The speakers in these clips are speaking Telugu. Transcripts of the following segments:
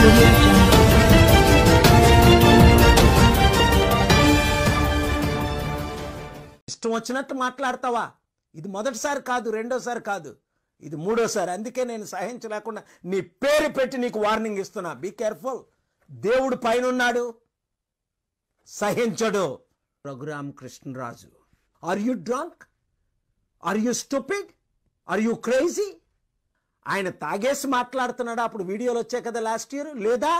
audio jungle. ఇష్టం వచ్చినట్టు మాట్లాడతావా? ఇది మొదటిసారి కాదు, రెండోసారి కాదు, ఇది మూడోసారి. అందుకే నేను సహించలేకుండా నీ పేరు పెట్టి నీకు వార్నింగ్ ఇస్తున్నా. Be careful. దేవుడు పైన ఉన్నాడు, సహించడు. Raghuram Krishnaraju, are you drunk? Are you stupid? Are you crazy? ఆయన తాగేసి మాట్లాడుతున్నాడు. అప్పుడు వీడియోలు వచ్చాయి కదా లాస్ట్ ఇయర్. లేదా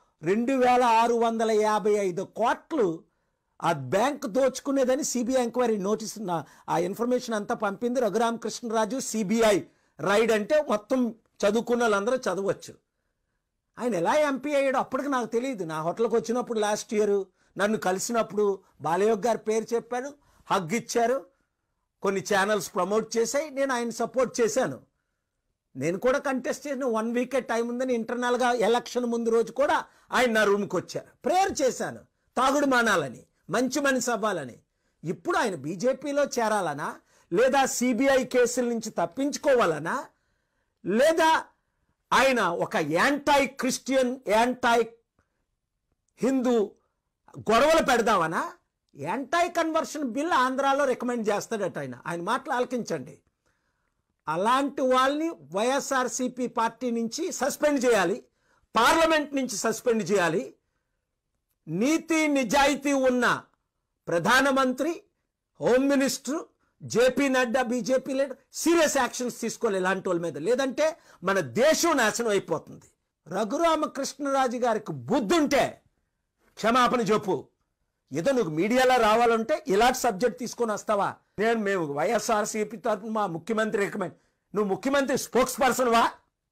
2655 కోట్లు ఆ బ్యాంక్ దోచుకునేదని సిబిఐ ఎంక్వైరీ నోటీస్ ఆ ఇన్ఫర్మేషన్ అంతా పంపింది రఘురామ్ కృష్ణరాజు. సిబిఐ రైడ్ అంటే మొత్తం చదువుకున్న వాళ్ళందరూ చదవచ్చు. ఆయన ఎలా ఎంపీ అయ్యాడో అప్పటికి నాకు తెలియదు. నా హోటల్కి వచ్చినప్పుడు లాస్ట్ ఇయర్ నన్ను కలిసినప్పుడు బాలయోగ్ గారి పేరు చెప్పాను, హగ్ ఇచ్చారు, కొన్ని ఛానల్స్ ప్రమోట్ చేశాయి, నేను ఆయన సపోర్ట్ చేశాను. నేను కూడా కంటెస్ట్ చేసిన 1 వీకే టైం ఉందని ఇంటర్నల్గా ఎలక్షన్ ముందు రోజు కూడా ఆయన నా రూమ్కి వచ్చారు. ప్రేయర్ చేశాను తాగుడు మానాలని, మంచి మనిషి అవ్వాలని. ఇప్పుడు ఆయన బీజేపీలో చేరాలనా, లేదా సిబిఐ కేసుల నుంచి తప్పించుకోవాలనా, లేదా ఆయన ఒక యాంటై క్రిస్టియన్, యాంటై హిందూ గొడవలు పెడదామనా? యాంటై కన్వర్షన్ బిల్ ఆంధ్రాలో రికమెండ్ చేస్తాడట ఆయన. ఆయన మాటలు ఆలకించండి. అలాంటి వాళ్ళని వైఎస్ఆర్సీపీ పార్టీ నుంచి సస్పెండ్ చేయాలి, పార్లమెంట్ నుంచి సస్పెండ్ చేయాలి. నీతి నిజాయితీ ఉన్న ప్రధానమంత్రి, home minister, JP Nadda, BJP leader serious actions తీసుకోవాలి ఇలాంటి వాళ్ళ మీద. లేదంటే మన దేశం నాశనం అయిపోతుంది. రఘురామకృష్ణరాజు గారికి బుద్ధుంటే క్షమాపణ చెప్పు. ఏదో నువ్వు మీడియాలో రావాలంటే ఇలాంటి సబ్జెక్ట్ తీసుకొని వస్తావా? మేము వైఎస్ఆర్సీపీ తరఫున మా ముఖ్యమంత్రి రికమెండ్. నువ్వు ముఖ్యమంత్రి స్పోక్స్ పర్సన్వా?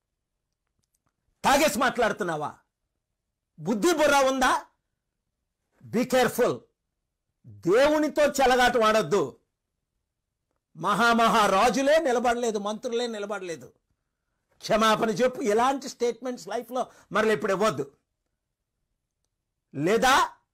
తాగేసి మాట్లాడుతున్నావా? బుద్ధి బుర్ర ఉందా? Be careful. దేవునితో చెలగాట వాడద్దు. మహారాజులే నిలబడలేదు, మంత్రులే నిలబడలేదు. క్షమాపణ చెప్పు. ఇలాంటి స్టేట్మెంట్స్ లైఫ్లో మరలా ఇప్పుడు ఇవ్వద్దు. లేదా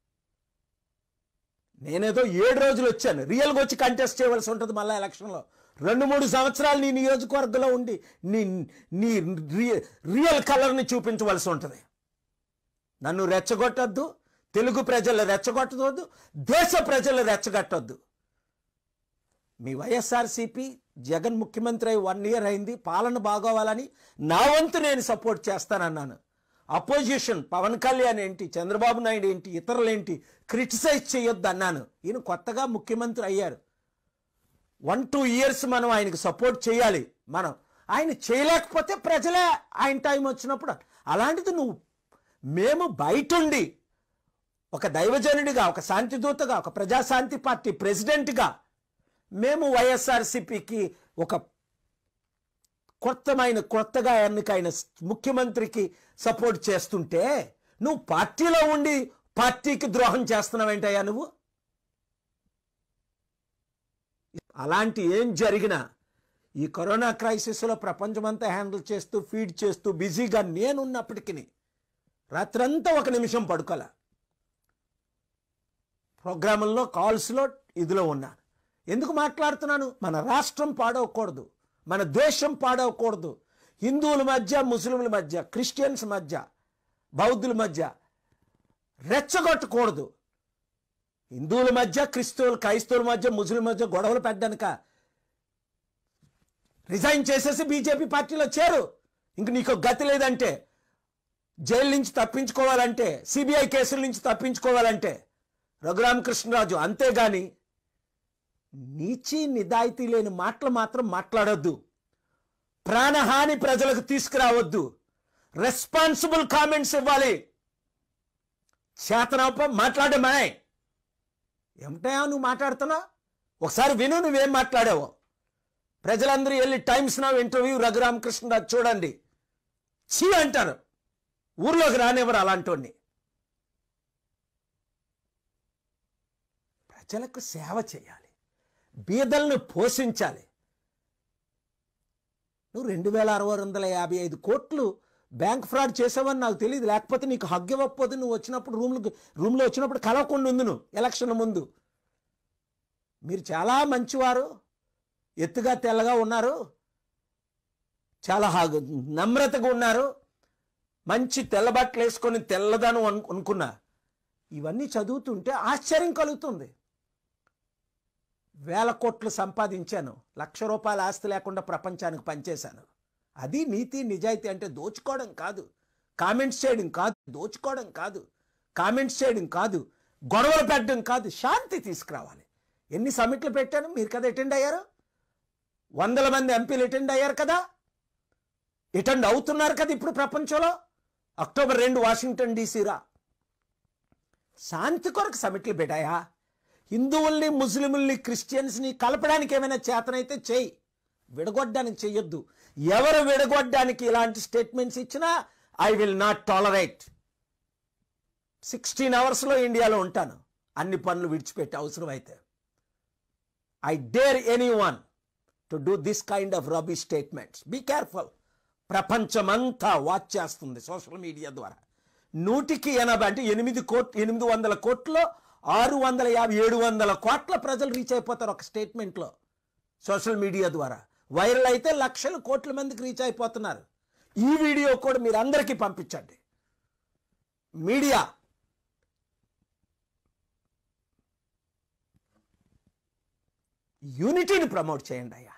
నేనేదో 7 రోజులు వచ్చాను, రియల్గా వచ్చి కంటెస్ట్ చేయవలసి ఉంటుంది మళ్ళీ ఎలక్షన్లో. 2-3 సంవత్సరాలు నీ నియోజకవర్గంలో ఉండి నీ రియల్ కలర్ని చూపించవలసి ఉంటుంది. నన్ను రెచ్చగొట్టద్దు, తెలుగు ప్రజలు రెచ్చగొట్టవద్దు, దేశ ప్రజలు రెచ్చగొట్టద్దు. మీ వైఎస్ఆర్సీపీ జగన్ ముఖ్యమంత్రి అయి 1 ఇయర్ అయింది. పాలన బాగోవాలని నా వంతు నేను సపోర్ట్ చేస్తానన్నాను. అపోజిషన్ పవన్ కళ్యాణ్ ఏంటి, చంద్రబాబు నాయుడు ఏంటి, ఇతరులేంటి క్రిటిసైజ్ చేయొద్దు అన్నాను. ఈయన కొత్తగా ముఖ్యమంత్రి అయ్యారు. 1-2 ఇయర్స్ మనం ఆయనకు సపోర్ట్ చేయాలి. ఆయన చేయలేకపోతే ప్రజలే ఆయన టైం వచ్చినప్పుడు. అలాంటిది మేము బయటుండి ఒక దైవజనుడిగా, ఒక శాంతిదూతగా, ఒక ప్రజాశాంతి పార్టీ ప్రెసిడెంట్గా మేము వైఎస్ఆర్సీపీకి ఒక కొత్తగా ఎన్నికైన ముఖ్యమంత్రికి సపోర్ట్ చేస్తుంటే నువ్వు పార్టీలో ఉండి పార్టీకి ద్రోహం చేస్తున్నావేంటయ్యా నువ్వు? అలాంటి ఏం జరిగినా ఈ కరోనా క్రైసిస్లో ప్రపంచమంతా హ్యాండిల్ చేస్తూ, ఫీడ్ చేస్తూ బిజీగా నేనున్నప్పటికీ రాత్రంతా 1 నిమిషం పడుకోలే. ప్రోగ్రాముల్లో, కాల్స్లో, ఇదిలో ఉన్నాను. ఎందుకు మాట్లాడుతున్నాను? మన రాష్ట్రం పాడవకూడదు, మన దేశం పాడవకూడదు. హిందువుల మధ్య, ముస్లింల మధ్య, క్రిస్టియన్స్ మధ్య, బౌద్ధుల మధ్య రెచ్చగొట్టకూడదు. హిందువుల మధ్య, క్రైస్తవుల మధ్య, ముస్లిం మధ్య గొడవలు పెట్టడానిక రిజైన్ చేసేసి బీజేపీ పార్టీలో చేరు. ఇంక నీకు గతి లేదంటే, జైలు నుంచి తప్పించుకోవాలంటే, సిబిఐ కేసుల నుంచి తప్పించుకోవాలంటే రఘురామకృష్ణరాజు. అంతేగాని నీచి నిజాయితీ లేని మాటలు మాత్రం మాట్లాడొద్దు. ప్రాణహాని ప్రజలకు తీసుకురావద్దు. రెస్పాన్సిబుల్ కామెంట్స్ ఇవ్వాలి. చేతనప్ప మాట్లాడమాయ్. ఏమిటా నువ్వు మాట్లాడుతున్నావు? ఒకసారి విను నువ్వేం మాట్లాడావో. ప్రజలందరూ వెళ్ళి టైమ్స్ నౌ ఇంటర్వ్యూ రఘురామకృష్ణరాజు చూడండి. చీ అంటారు. ఊర్లోకి రానివ్వరు అలాంటి. ప్రజలకు సేవ చేయాలి, బీదలను పోషించాలి. నువ్వు 2655 కోట్లు బ్యాంక్ ఫ్రాడ్ చేసావని నాకు తెలియదు. లేకపోతే నీకు హగ్ ఇవ్వకపోతే నువ్వు వచ్చినప్పుడు రూమ్లో వచ్చినప్పుడు కలవకుండా ఉంది. నువ్వు ఎలక్షన్ ముందు మీరు చాలా మంచివారు, ఎత్తుగా తెల్లగా ఉన్నారు, చాలా నమ్రతగా ఉన్నారు, మంచి తెల్లబట్టలు వేసుకొని తెల్లదనం అనుకున్నా. ఇవన్నీ చదువుతుంటే ఆశ్చర్యం కలుగుతుంది. 1000 కోట్లు సంపాదించాను, 1,00,000 రూపాయల ఆస్తి లేకుండా ప్రపంచానికి పనిచేశాను. అది నీతి నిజాయితీ అంటే. దోచుకోవడం కాదు, కామెంట్స్ చేయడం కాదు, దోచుకోవడం కాదు, కామెంట్స్ చేయడం కాదు, గొడవలు పెట్టడం కాదు, శాంతి తీసుకురావాలి. ఎన్ని సమిట్లు పెట్టాను, మీరు కదా అటెండ్ అయ్యారు. 100 మంది ఎంపీలు అటెండ్ అయ్యారు కదా, అటెండ్ అవుతున్నారు కదా ఇప్పుడు ప్రపంచంలో. October 2 Washington డీసీరా. శాంతి కొరకు సమిట్లు పెట్టాయా? హిందువుల్ని, ముస్లింల్ని, క్రిస్టియన్స్ని కలపడానికి ఏమైనా చేతనైతే చేయి, విడగొట్టడానికి చెయ్యొద్దు. ఎవరు విడగొట్టడానికి ఇలాంటి స్టేట్మెంట్స్ ఇచ్చినా ఐ విల్ నాట్ టాలరేట్. 16 అవర్స్లో ఇండియాలో ఉంటాను, అన్ని పనులు విడిచిపెట్టి అవసరమైతే. I dare anyone to do this kind of rubbish statements. Be careful. ప్రపంచమంతా వాచ్ చేస్తుంది సోషల్ మీడియా ద్వారా. 180 అంటే 800 కోట్లు 650 700 కోట్ల ప్రజలు రీచ్ అయిపోతారు ఒక స్టేట్మెంట్లో సోషల్ మీడియా ద్వారా. వైరల్ అయితే లక్షల కోట్ల మందికి రీచ్ అయిపోతున్నారు. ఈ వీడియో కూడా మీరు అందరికీ పంపించండి. మీడియా యూనిటీని ప్రమోట్ చేయండి అయ్యా.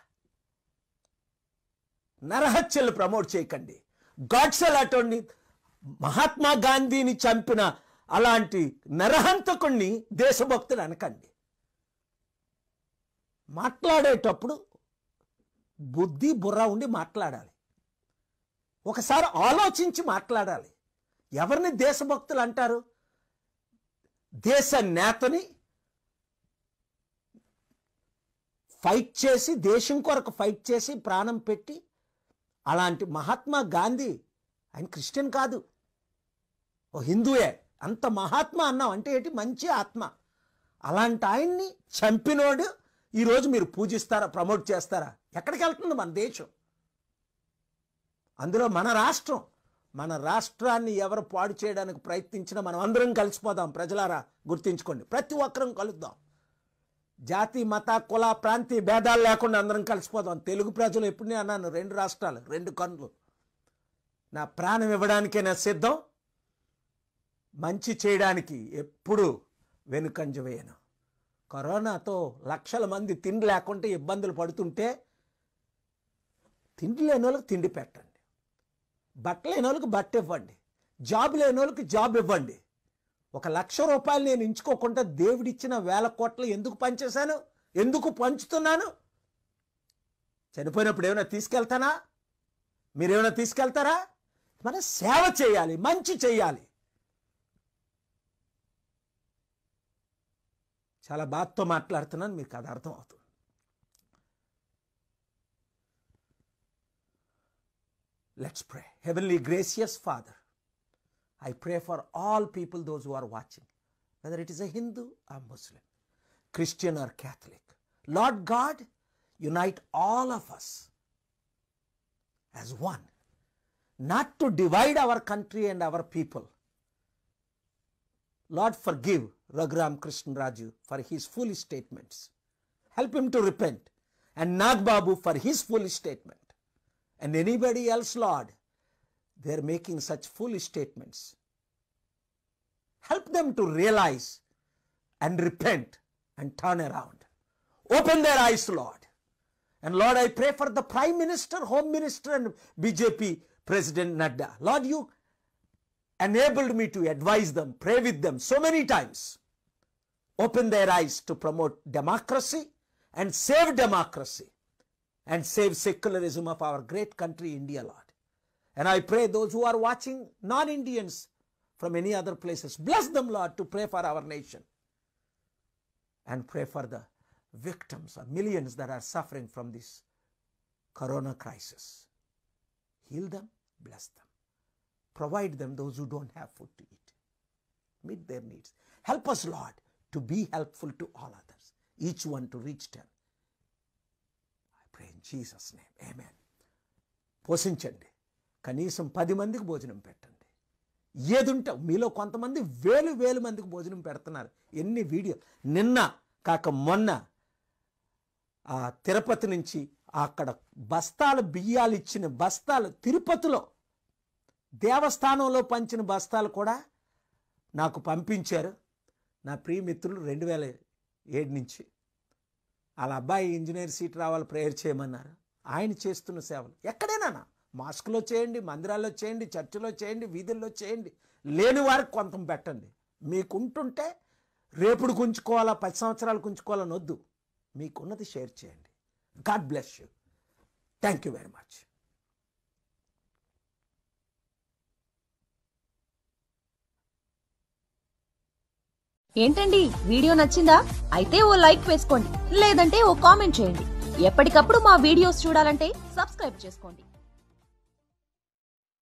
నరహత్యలు ప్రమోట్ చేయకండి. గాడ్సెల్ అటోని మహాత్మా గాంధీని చంపిన అలాంటి నరహంతకుణ్ణి దేశభక్తులు అనకండి. మాట్లాడేటప్పుడు బుద్ధి బుర్ర ఉండి మాట్లాడాలి. ఒకసారి ఆలోచించి మాట్లాడాలి. ఎవరిని దేశభక్తులు అంటారు? దేశ నేతని ఫైట్ చేసి, దేశం కొరకు ఫైట్ చేసి ప్రాణం పెట్టి, అలాంటి మహాత్మా గాంధీ, ఆయన క్రిస్టియన్ కాదు, ఓ హిందువే. అంత మహాత్మా అన్నాం అంటే ఏంటి? మంచి ఆత్మ. అలాంటి ఆయన్ని చంపినోడు ఈరోజు మీరు పూజిస్తారా, ప్రమోట్ చేస్తారా? ఎక్కడికి వెళ్తుంది మన దేశం? అందులో మన రాష్ట్రం. మన రాష్ట్రాన్ని ఎవరు పాడు చేయడానికి ప్రయత్నించినా మనం అందరం కలిసిపోదాం. ప్రజలారా గుర్తించుకోండి, ప్రతి ఒక్కరం కలుద్దాం. జాతి, మత, కుల, ప్రాంతీయ భేదాలు లేకుండా అందరం కలిసిపోదాం. తెలుగు ప్రజలు ఎప్పుడు నేను అన్నాను, 2 రాష్ట్రాలు 2 కన్నులు. నా ప్రాణం ఇవ్వడానికే నా సిద్ధం, మంచి చేయడానికి ఎప్పుడు వెనుకంజ వేయను. కరోనాతో లక్షల మంది తిండి లేకుంటే ఇబ్బందులు పడుతుంటే తిండి లేని వాళ్ళకి తిండి పెట్టండి, బట్టలు లేని వాళ్ళకి బట్ట ఇవ్వండి, జాబ్ లేని వాళ్ళకి జాబ్ ఇవ్వండి. 1,00,000 రూపాయలు నేను ఎంచుకోకుండా దేవుడిచ్చిన 1000 కోట్లు ఎందుకు పనిచేశాను? ఎందుకు పంచుతున్నాను? చనిపోయినప్పుడు ఏమైనా తీసుకెళ్తానా? మీరేమైనా తీసుకెళ్తారా? మనం సేవ చేయాలి, మంచి చేయాలి. చాలా బాధతో మాట్లాడుతున్నాను, మీకు అది అర్థం అవుతుంది. Let's pray. Heavenly gracious Father, I pray for all people, those who are watching, whether it is a Hindu or Muslim, Christian or Catholic. Lord God, unite all of us as one, not to divide our country and our people. Lord, forgive Raghuram Krishnaraju for his foolish statements. Help him to repent. And Nag Babu for his foolish statement. And anybody else, Lord, they are making such foolish statements. Help them to realize and repent and turn around. Open their eyes, Lord. And Lord, I pray for the Prime Minister, Home Minister and BJP President Nadda. Lord, you enabled me to advise them, pray with them so many times. Open their eyes to promote democracy and save democracy and save secularism of our great country, India, Lord. And I pray those who are watching, non-Indians from any other places, bless them, Lord, to pray for our nation and pray for the victims or millions that are suffering from this corona crisis. Heal them, bless them. Provide them those who don't have food to eat. Meet their needs. Help us, Lord, to be helpful to all others, each one to reach them. I pray in Jesus' name. Amen. పోషించండి, కనీసం 10 మందికి భోజనం పెట్టండి. ఏదుంటే మీలో కొంతమంది వేలు మందికి భోజనం పెడుతున్నారు. ఎన్ని వీడియో, నిన్న కాక మొన్న ఆ తిరుపతి నుంచి అక్కడ బస్తాలు బియ్యాలు ఇచ్చిన బస్తాలు, తిరుపతిలో దేవస్థానంలో పంచిన బస్తాలు కూడా నాకు పంపించారు నా ప్రియమిత్రులు 2007 నుంచి. వాళ్ళ అబ్బాయి ఇంజనీర్ సీట్ రావాలి ప్రేయర్ చేయమన్నారు. ఆయన చేస్తున్న సేవలు ఎక్కడైనా మాస్కులో చేయండి, మందిరాల్లో చేయండి, చర్చిలో చేయండి, వీధుల్లో చేయండి. లేని వారికి కొంత పెట్టండి. మీకుంటుంటే రేపుడు ఉంచుకోవాలా, 10 సంవత్సరాలకు ఉంచుకోవాలని వద్దు. మీకున్నది షేర్ చేయండి. God bless you. Thank you very much. ఏంటండి, వీడియో నచ్చిందా? అయితే ఓ లైక్ వేసుకోండి, లేదంటే ఓ కామెంట్ చేయండి. ఎప్పటికప్పుడు మా వీడియోస్ చూడాలంటే సబ్స్క్రైబ్ చేసుకోండి.